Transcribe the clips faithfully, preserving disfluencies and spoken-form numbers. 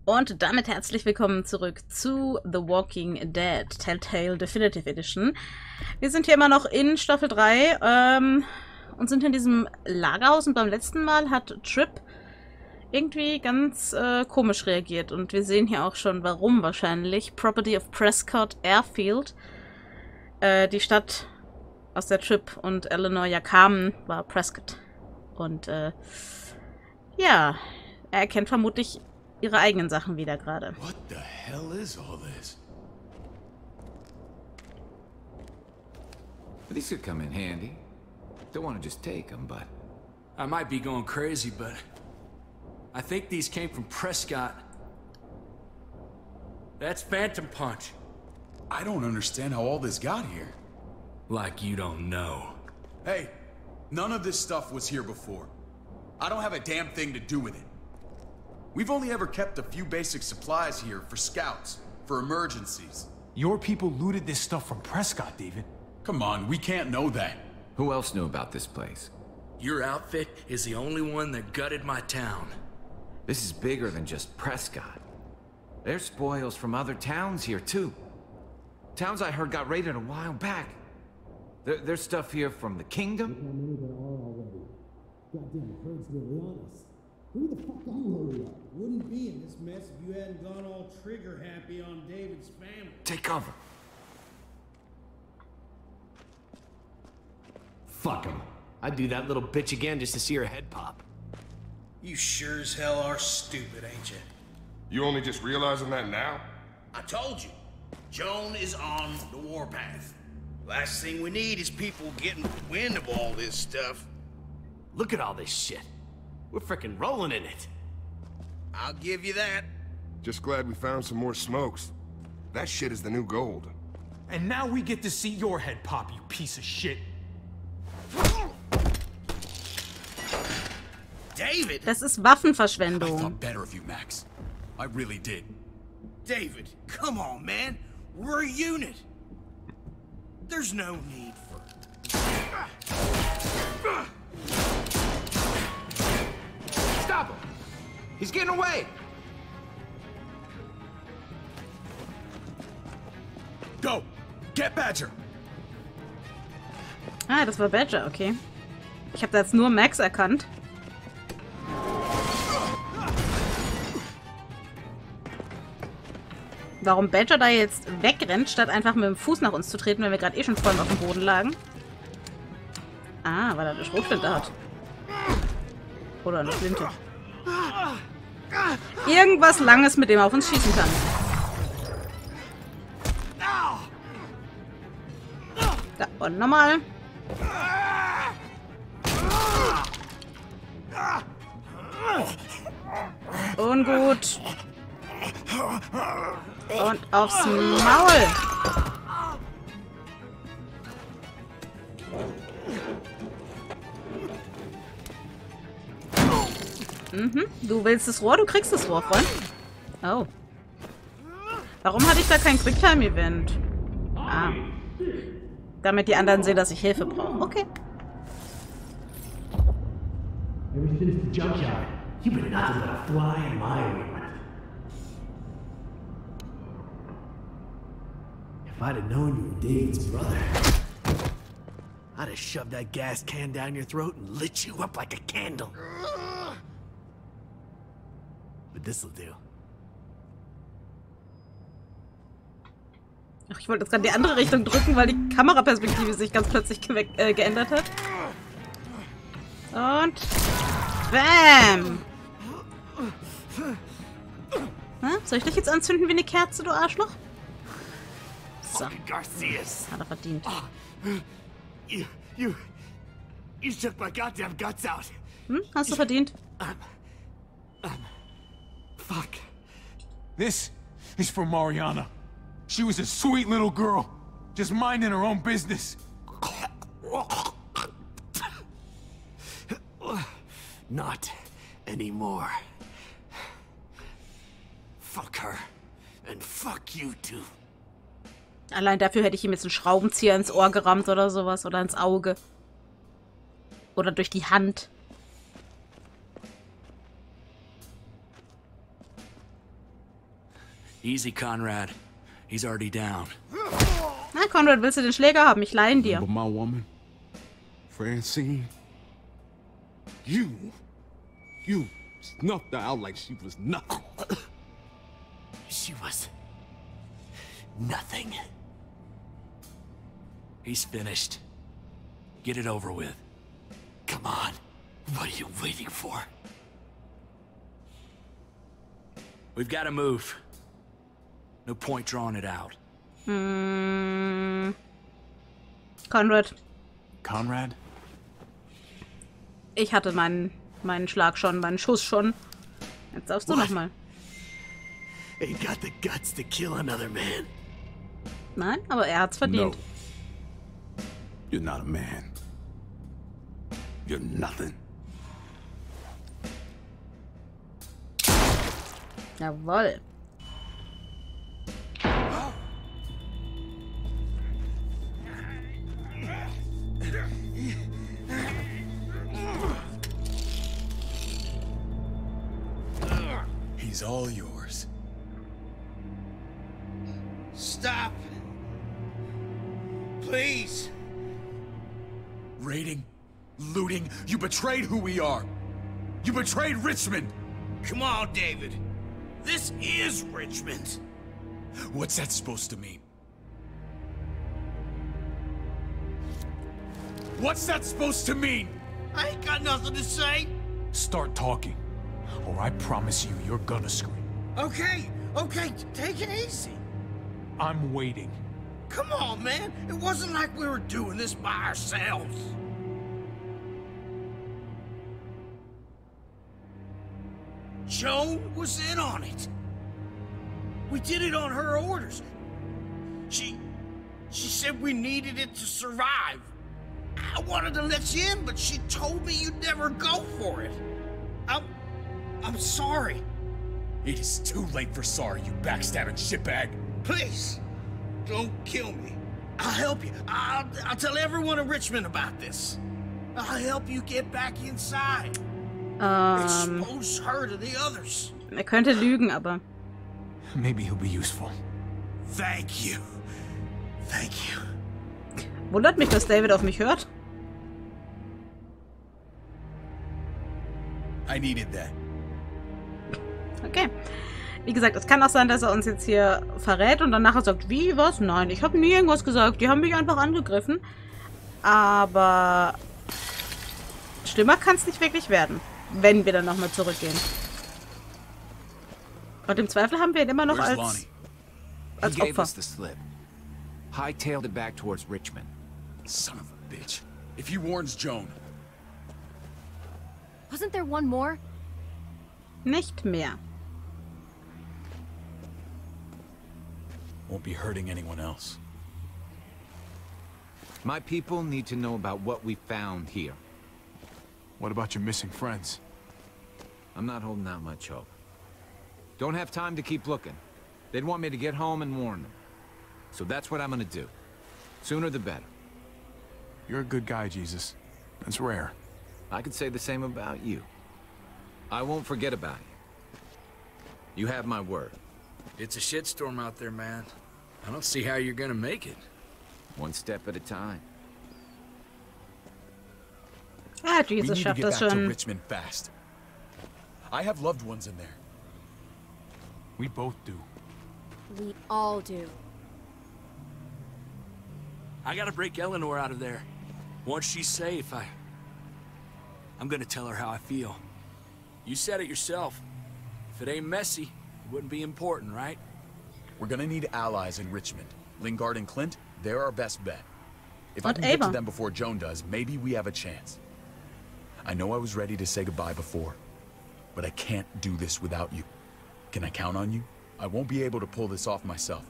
Und damit herzlich willkommen zurück zu The Walking Dead Telltale Definitive Edition. Wir sind hier immer noch in Staffel drei ähm, und sind in diesem Lagerhaus. Und beim letzten Mal hat Trip irgendwie ganz äh, komisch reagiert. Und wir sehen hier auch schon, warum wahrscheinlich. Property of Prescott Airfield. Äh, die Stadt, aus der Trip und Eleanor ja kamen, war Prescott. Und äh, ja, er erkennt vermutlich ihre eigenen Sachen wieder gerade. What the hell is all this? These could come in handy. Don't want to just take them, but... I might be going crazy, but I think these came from Prescott. That's Phantom Punch. I don't understand how all this got here. Like you don't know. Hey, none of this stuff was here before. I don't have a damn thing to do with it. We've only ever kept a few basic supplies here for scouts, for emergencies. Your people looted this stuff from Prescott, David. Come on, we can't know that. Who else knew about this place? Your outfit is the only one that gutted my town. This is bigger than just Prescott. There's spoils from other towns here, too. Towns I heard got raided a while back. There, there's stuff here from the Kingdom. Goddamn herd's really on us. Who the fuck are you hurry up? Wouldn't be in this mess if you hadn't gone all trigger happy on David's family. Take cover. Fuck him. I'd do that little bitch again just to see her head pop. You sure as hell are stupid, ain't you? You only just realizing that now? I told you. Joan is on the warpath. Last thing we need is people getting wind of all this stuff. Look at all this shit. We're frickin' rolling in it. I'll give you that. Just glad we found some more smokes. That shit is the new gold. And now we get to see your head pop, you piece of shit. David! Das ist I Waffenverschwendung. thought better of you, Max. I really did. David, come on, man. We're a unit. There's no need for... Stop him! He's getting away! Go! Get Badger! Ah, das war Badger, okay. Ich habe da jetzt nur Max erkannt. Warum Badger da jetzt wegrennt, statt einfach mit dem Fuß nach uns zu treten, wenn wir gerade eh schon vor ihm auf dem Boden lagen. Ah, weil er eine Schrotflinte hat. Oder eine Flinte. Irgendwas Langes, mit dem er auf uns schießen kann. Da, und nochmal. Ungut. Und aufs Maul. Mhm. Du willst das Rohr, du kriegst das Rohr, Freund. Oh. Warum hatte ich da kein Quicktime-Event? Ah. Damit die anderen sehen, dass ich Hilfe brauche. Okay. Ever since the junkyard, you've been nothing but a fly in my ointment. If I'd have known you were David's brother, I'd have shoved that gas can down your throat and lit you up like a candle. But this'll do. Ach, ich wollte jetzt gerade die andere Richtung drücken, weil die Kameraperspektive sich ganz plötzlich ge äh, geändert hat. Und... Bam! Na, soll ich dich jetzt anzünden wie eine Kerze, du Arschloch? So. Garcias. Hat er verdient. You, you, you took my goddamn guts out. Hm? Hast du verdient? Um, um, fuck. This is for Mariana. She was a sweet little girl, just minding her own business. Not anymore. Fuck her. And fuck you too. Allein dafür hätte ich ihm jetzt einen Schraubenzieher ins Ohr gerammt oder sowas. Oder ins Auge. Oder durch die Hand. Easy, Conrad. He's already down. Na, Conrad, willst du den Schläger haben? Ich leihe ihn dir. But my woman, Francine, you, you snuffed her out like she was nothing. She was nothing. He's finished. Get it over with. Come on. What are you waiting for? We've got to move. No point drawing it out. Hmm. Conrad. Conrad? Ich hatte meinen, meinen Schlag schon, meinen Schuss schon. Jetzt darfst du nochmal. Ain't got the guts to kill another man. Nein, aber er hat's verdient. No. You're not a man. You're nothing. Jawohl. He's all yours. Stop. Please. Raiding, looting, you betrayed who we are. You betrayed Richmond. Come on, David. This is Richmond. What's that supposed to mean? What's that supposed to mean? I ain't got nothing to say. Start talking, or I promise you, you're gonna scream. Okay, okay, take it easy. I'm waiting. Come on, man. It wasn't like we were doing this by ourselves. Joan was in on it. We did it on her orders. She... she said we needed it to survive. I wanted to let you in, but she told me you'd never go for it. I'm... I'm sorry. It is too late for sorry, you backstabbing shitbag. Please, don't kill me. I'll help you. I'll, I'll tell everyone in Richmond about this. I'll help you get back inside. Ähm, Expose her to the others. er könnte lügen, aber... Maybe he'll be useful. Thank you. Thank you. Wundert mich, dass David auf mich hört. I needed that. Okay. Wie gesagt, es kann auch sein, dass er uns jetzt hier verrät und dann nachher sagt, wie, was? Nein, ich habe nie irgendwas gesagt. Die haben mich einfach angegriffen. Aber schlimmer kann es nicht wirklich werden, wenn wir dann nochmal zurückgehen. Und im Zweifel haben wir ihn immer noch Where's als, Lonnie? als He gave Opfer. us the slip. Hightailed it back towards Richmond. Son of a bitch. If he warns Joan... Wasn't there one more? Nicht mehr. Won't be hurting anyone else. My people need to know about what we found here. What about your missing friends? I'm not holding out much hope. Don't have time to keep looking. They'd want me to get home and warn them. So that's what I'm gonna do. Sooner the better. You're a good guy, Jesus. That's rare. I could say the same about you. I won't forget about you. You have my word. It's a shitstorm out there, man. I don't see how you're gonna make it. One step at a time. Ah, We Jesus need to schafft get das back to schon. Richmond fast. I have loved ones in there. We both do. We all do. I gotta break Eleanor out of there. Once she's safe, I... I'm gonna tell her how I feel. You said it yourself. If it ain't messy, it wouldn't be important, right? We're gonna need allies in Richmond. Lingard and Clint, they're our best bet. If I And can get to Ava. them before Joan does, maybe we have a chance. I know I was ready to say goodbye before, but I can't do this without you. Can I count on you? I won't be able to pull this off myself.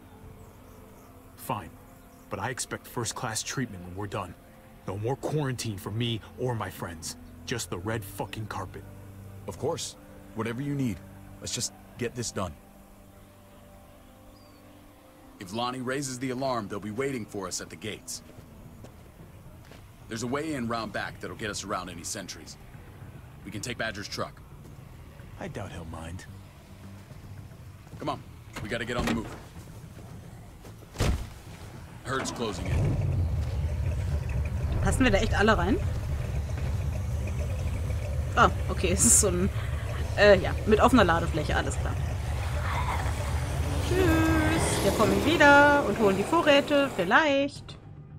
Fine. But I expect first-class treatment when we're done. No more quarantine for me or my friends. Just the red fucking carpet. Of course. Whatever you need. Let's just get this done. If Lonnie raises the alarm, they'll be waiting for us at the gates. There's a way in round back that'll get us around any sentries. We can take Badger's truck. I doubt he'll mind. Come on. We gotta get on the move. Herd's closing in. Passen wir da echt alle rein? Oh, okay, es ist so ein... Äh, ja, mit offener Ladefläche, alles klar. Tschüss, wir kommen wieder und holen die Vorräte, vielleicht.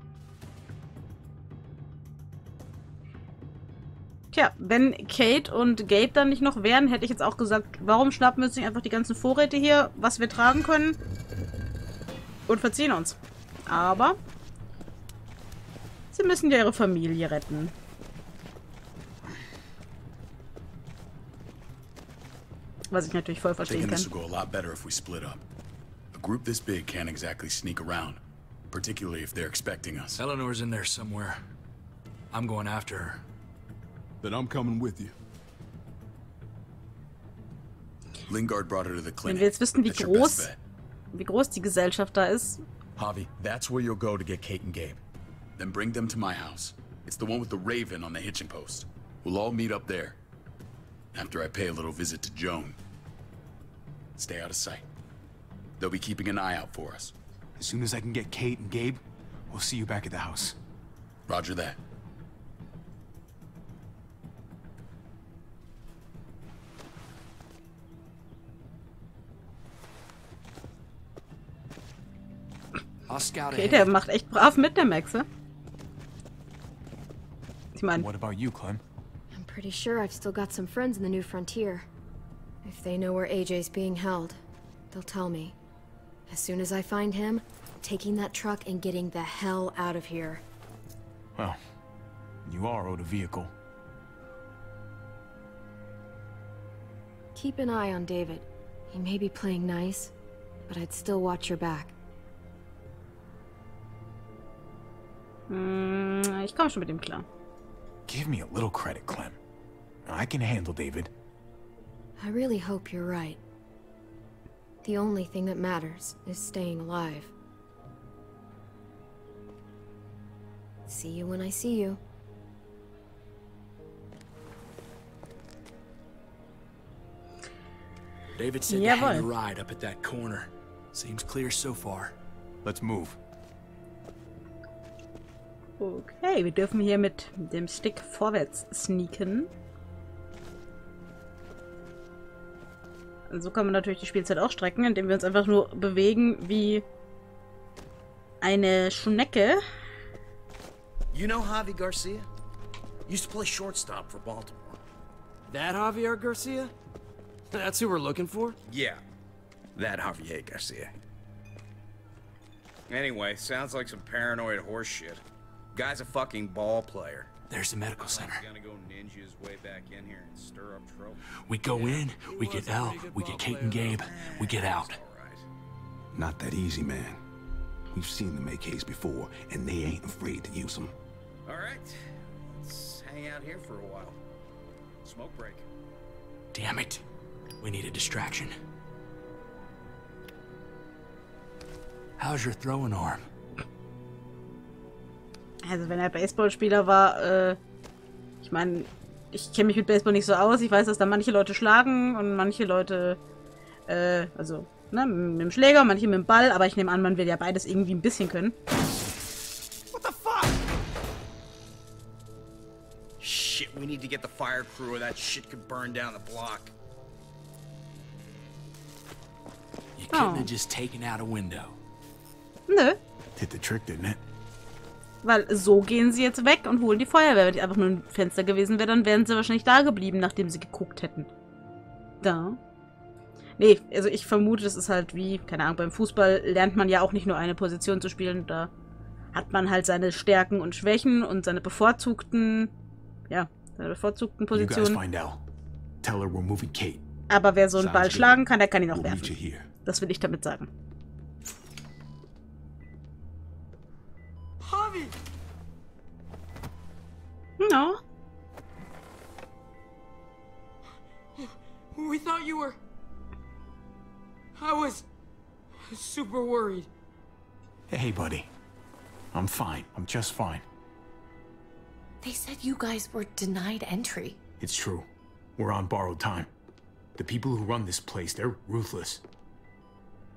Tja, wenn Kate und Gabe dann nicht noch wären, hätte ich jetzt auch gesagt, warum schnappen wir uns nicht einfach die ganzen Vorräte hier, was wir tragen können, und verziehen uns. Aber sie müssen ja ihre Familie retten. Was ich natürlich voll verstehen kann. This will go a lot better if we split up. A group this big can't exactly sneak around, particularly if they're expecting us. Eleanor's in there somewhere. I'm going after her. Then I'm coming with you. Lingard brought her to the clinic. Wenn wir jetzt wissen, wie groß, wie groß die Gesellschaft da ist. Javi, that's where you'll go to get Kate and Gabe. Then bring them to my house. It's the one with the raven on the hitching post. We'll all meet up there. After I pay a little visit to Joan. Stay out of sight. They'll be keeping an eye out for us. As soon as I can get Kate and Gabe, we'll see you back at the house. Roger that. Okay, der macht echt brav mit, der Maxe. Ich meine... What about you, Clem? I'm pretty sure I've still got some friends in the New Frontier. If they know where A J's being held, they'll tell me. As soon as I find him, I'm taking that truck and getting the hell out of here. Well, you are owed a vehicle. Keep an eye on David. He may be playing nice, but I'd still watch your back. Hm, ich komme schon mit ihm klar. Give me a little credit, Clem. I can handle David. I really hope you're right. The only thing that matters is staying alive. See you when I see you. David said to hang a ride up at that corner. Seems clear so far. Let's move. Okay, wir dürfen hier mit dem Stick vorwärts sneaken. Und so kann man natürlich die Spielzeit auch strecken, indem wir uns einfach nur bewegen wie eine Schnecke. You know Javi Garcia? Used to play shortstop for Baltimore. That Javier Garcia? That's who we're looking for? Yeah, that Javier Garcia. Anyway, sounds like some paranoid horse shit. Guy's a fucking ball player. There's the medical center. Gonna go ninja his way back in here and stir up trouble. We go in, we get Elle, we get Kate and Gabe, we get out. Not that easy, man. We've seen them A Ks before, and they ain't afraid to use them. All right, let's hang out here for a while. Smoke break. Damn it. We need a distraction. How's your throwing arm? Also wenn er Baseballspieler war, äh, ich meine, ich kenne mich mit Baseball nicht so aus. Ich weiß, dass da manche Leute schlagen und manche Leute, äh, also, ne, mit dem Schläger, manche mit dem Ball, aber ich nehme an, man will ja beides irgendwie ein bisschen können. What the fuck? Shit, we need to get the fire crew or that shit could burn down the block. You couldn't have just taken out a window. Nö. Did the trick, didn't it? Weil so gehen sie jetzt weg und holen die Feuerwehr. Wenn die einfach nur ein Fenster gewesen wäre, dann wären sie wahrscheinlich da geblieben, nachdem sie geguckt hätten. Da. Nee, also ich vermute, das ist halt wie, keine Ahnung, beim Fußball lernt man ja auch nicht nur eine Position zu spielen. Da hat man halt seine Stärken und Schwächen und seine bevorzugten, ja, seine bevorzugten Positionen. Tell her we're moving Kate. Aber wer so einen Ball schlagen kann, der kann ihn auch werfen. Das will ich damit sagen. Javi! No. We thought you were... I was... super worried. Hey, buddy. I'm fine. I'm just fine. They said you guys were denied entry. It's true. We're on borrowed time. The people who run this place, they're ruthless.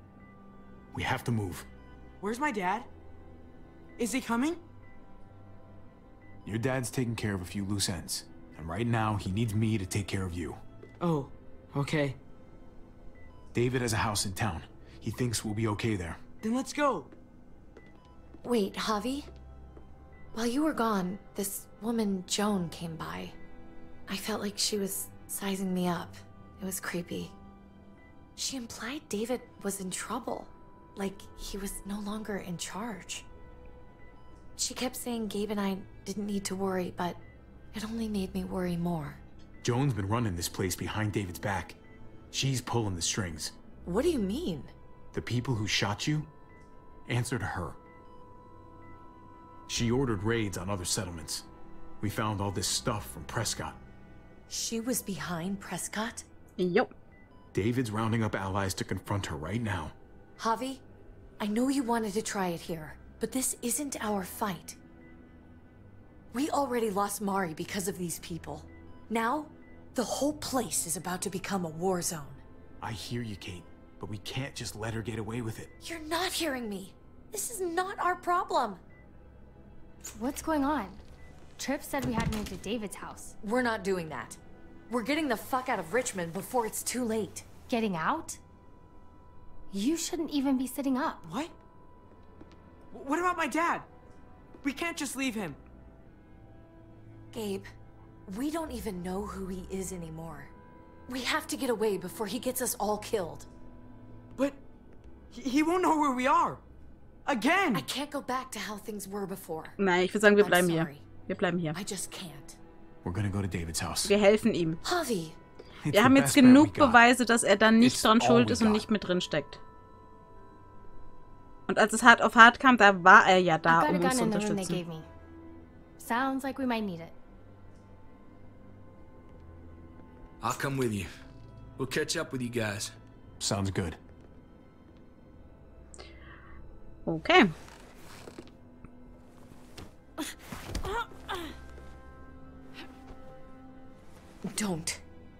We have to move. Where's my dad? Is he coming? Your dad's taking care of a few loose ends. And right now, he needs me to take care of you. Oh, okay. David has a house in town. He thinks we'll be okay there. Then let's go. Wait, Javi? While you were gone, this woman, Joan, came by. I felt like she was sizing me up. It was creepy. She implied David was in trouble. Like he was no longer in charge. She kept saying Gabe and I didn't need to worry, but it only made me worry more. Joan's been running this place behind David's back. She's pulling the strings. What do you mean? The people who shot you answer to her. She ordered raids on other settlements. We found all this stuff from Prescott. She was behind Prescott? Yep. David's rounding up allies to confront her right now. Javi, I know you wanted to try it here, but this isn't our fight. We already lost Mari because of these people. Now, the whole place is about to become a war zone. I hear you, Kate, but we can't just let her get away with it. You're not hearing me. This is not our problem. What's going on? Tripp said we had to move to David's house. We're not doing that. We're getting the fuck out of Richmond before it's too late. Getting out? You shouldn't even be sitting up. What? What about my dad? We can't just leave him. Gabe, we don't even know who he is anymore. We have to get away before he gets us all killed. But he, he won't know where we are. Again! I can't go back to how things were before. Nein, ich würde sagen, wir I'm bleiben hier. sorry. Wir bleiben hier. I just can't. We're gonna go to David's house. Wir helfen ihm. Javi. Wir haben jetzt genug Beweise, dass er dann nicht dran schuld ist und nicht mit drin steckt. Und als es hart auf hart kam, da war er ja da, um uns zu unterstützen. Sounds like we might need it. I'll come with you. We'll catch up with you guys. Sounds good. Okay. Don't.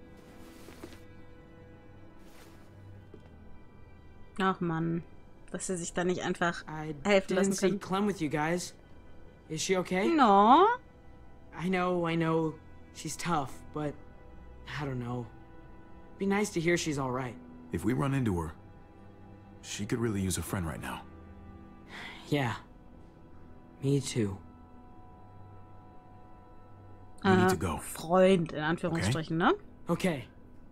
Ach Mann, dass sie sich da nicht einfach I helfen lassen didn't see können. Clem with you guys. Is she okay? No. I know, I know, she's tough, but I don't know. Be nice to hear she's all right. If we run into her, she could really use a friend right now. Yeah. Me too. We need Äh, to go. Freund, in Anführungsstrichen, ne? Okay.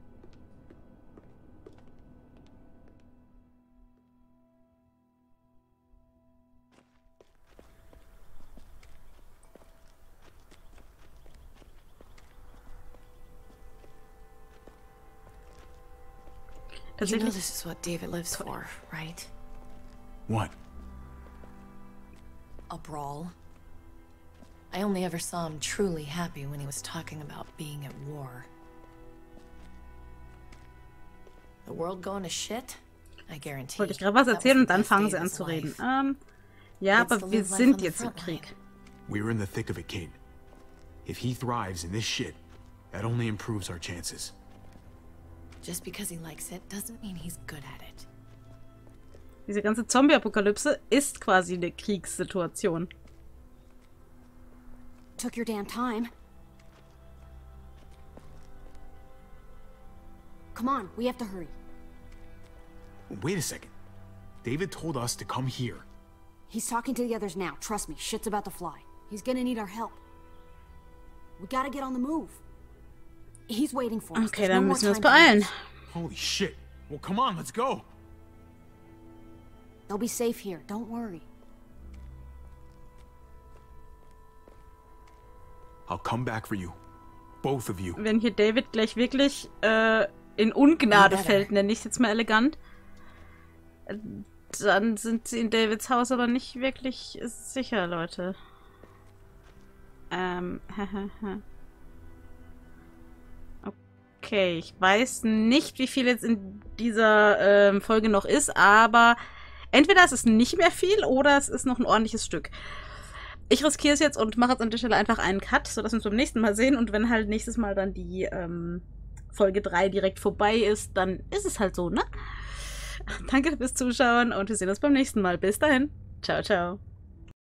You know this is what David lives for, right? What? A brawl. I only ever saw him truly happy when he was talking about being at war. The world going to shit? I guarantee. Wollte ich gerade was erzählen und dann fangen sie an zu reden. Ähm, ja, aber wir sind jetzt im Krieg. We're in the thick of it, Kate. If he thrives in this shit, that only improves our chances. Just because he likes it doesn't mean he's good at it. Diese ganze Zombie-Apokalypse ist quasi eine Kriegssituation. Took your damn time. Come on, we have to hurry. Wait a second. David told us to come here. He's talking to the others now. Trust me, shit's about to fly. He's gonna need our help. We gotta get on the move. He's waiting for us. Okay, There's dann no more müssen wir uns time to beeilen. lose. Holy shit. Well, come on, let's go. They'll be safe here. Don't worry. I'll come back for you. Both of you. Wenn hier David gleich wirklich äh, in Ungnade fällt, nenne ich es jetzt mal elegant, dann sind sie in Davids Haus aber nicht wirklich sicher, Leute. Ähm, okay, ich weiß nicht, wie viel jetzt in dieser ähm, Folge noch ist, aber entweder ist es nicht mehr viel oder es ist noch ein ordentliches Stück. Ich riskiere es jetzt und mache jetzt an der Stelle einfach einen Cut, sodass wir uns beim nächsten Mal sehen. Und wenn halt nächstes Mal dann die ähm, Folge drei direkt vorbei ist, dann ist es halt so, ne? Danke fürs Zuschauen und wir sehen uns beim nächsten Mal. Bis dahin. Ciao, ciao.